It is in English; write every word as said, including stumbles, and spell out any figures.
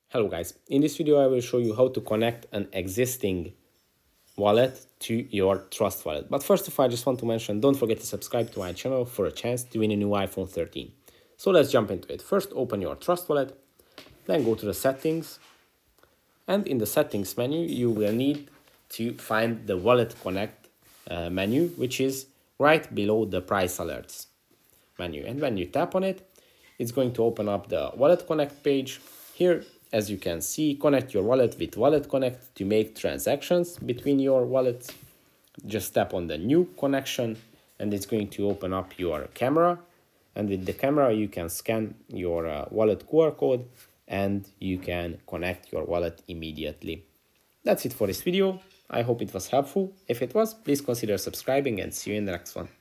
Hello guys, in this video I will show you how to connect an existing wallet to your Trust Wallet. But first of all, I just want to mention, don't forget to subscribe to my channel for a chance to win a new iPhone thirteen. So let's jump into it. First, open your Trust Wallet, then go to the settings, and in the settings menu you will need to find the Wallet Connect uh, menu, which is right below the Price Alerts menu. And when you tap on it, it's going to open up the Wallet Connect page. Here, as you can see, connect your wallet with Wallet Connect to make transactions between your wallets. Just tap on the new connection and it's going to open up your camera. And with the camera, you can scan your uh, wallet Q R code and you can connect your wallet immediately. That's it for this video. I hope it was helpful. If it was, please consider subscribing and see you in the next one.